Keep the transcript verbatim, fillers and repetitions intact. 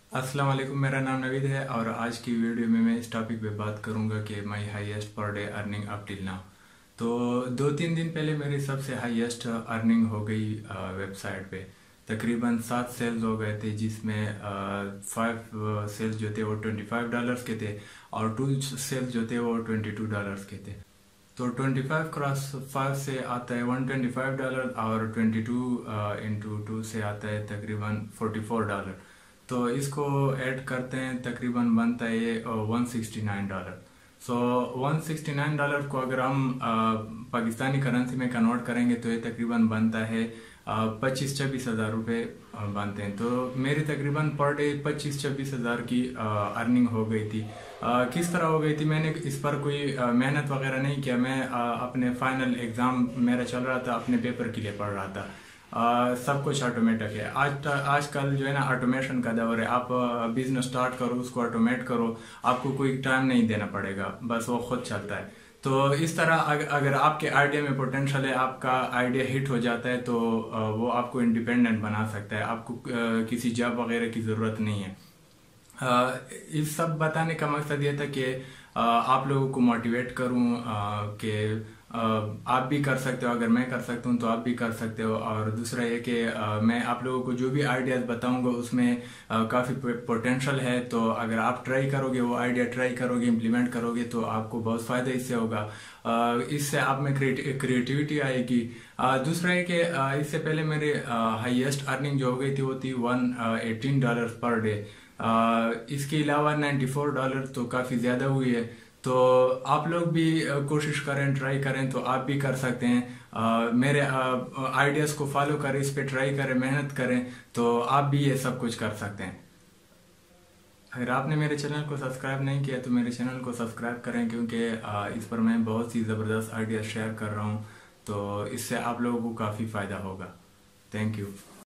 अस्सलाम वालेकुम। मेरा नाम नवीद है और आज की वीडियो में मैं इस टॉपिक पे बात करूंगा कि my highest per day earning up till now. तो दो तीन दिन पहले मेरी सबसे हाईएस्ट अर्निंग हो गई वेबसाइट पे। तकरीबन सात सेल्स हो गए थे, जिसमें फाइव सेल्स जो थे वो ट्वेंटी फाइव डॉलर्स के थे और टू सेल्स जो थे वो ट्वेंटी टू डॉलर्स के थे। तो ट्वेंटी फाइव क्रॉस फाइव से आता है वन ट्वेंटी फाइव डॉलर और ट्वेंटी टू इंटू टू से आता है तकरीबन फोर्टी फोर डॉलर। तो इसको ऐड करते हैं तकरीबन बनता है ये one sixty nine dollar. So one sixty nine dollar को अगर हम अ, पाकिस्तानी करेंसी में कन्वर्ट करेंगे तो ये तकरीबन बनता है पच्चीस छब्बीस हज़ार रुपये बनते हैं। तो मेरी तकरीबन पर डे पच्चीस छब्बीस हज़ार की अर्निंग हो गई थी। अ, किस तरह हो गई थी, मैंने इस पर कोई अ, मेहनत वगैरह नहीं किया। मैं अ, अपने फाइनल एग्ज़ाम मेरा चल रहा था, अपने पेपर के लिए पढ़ रहा था। आ, सब कुछ ऑटोमेटिक है। आज आजकल जो है ना ऑटोमेशन का दौर है। आप बिजनेस स्टार्ट करो, उसको ऑटोमेट करो, आपको कोई टाइम नहीं देना पड़ेगा, बस वो खुद चलता है। तो इस तरह अग, अगर आपके आइडिया में पोटेंशियल है, आपका आइडिया हिट हो जाता है तो आ, वो आपको इंडिपेंडेंट बना सकता है। आपको आ, किसी जॉब वगैरह की ज़रूरत नहीं है। आ, इस सब बताने का मकसद ये था कि आ, आप लोगों को मोटिवेट करूं आ, कि आ, आप भी कर सकते हो। अगर मैं कर सकता हूं तो आप भी कर सकते हो। और दूसरा ये कि आ, मैं आप लोगों को जो भी आइडियाज़ बताऊंगा उसमें काफ़ी पोटेंशियल है। तो अगर आप ट्राई करोगे, वो आइडिया ट्राई करोगे, इम्प्लीमेंट करोगे तो आपको बहुत फ़ायदा इससे होगा। आ, इससे आप में क्रिएटिविटी आएगी। आ, दूसरा है कि आ, इससे पहले मेरे हाईएस्ट अर्निंग जो हो गई थी वो थी one eighteen dollar per day. आ, इसके अलावा नाइन्टी फोर डॉलर तो काफ़ी ज़्यादा हुई है। तो आप लोग भी आ, कोशिश करें, ट्राई करें तो आप भी कर सकते हैं। आ, मेरे आइडियाज़ को फॉलो करें, इस पे ट्राई करें, मेहनत करें तो आप भी ये सब कुछ कर सकते हैं। अगर आपने मेरे चैनल को सब्सक्राइब नहीं किया तो मेरे चैनल को सब्सक्राइब करें, क्योंकि आ, इस पर मैं बहुत सी ज़बरदस्त आइडियाज़ शेयर कर रहा हूँ। तो इससे आप लोगों को काफ़ी फ़ायदा होगा। Thank you.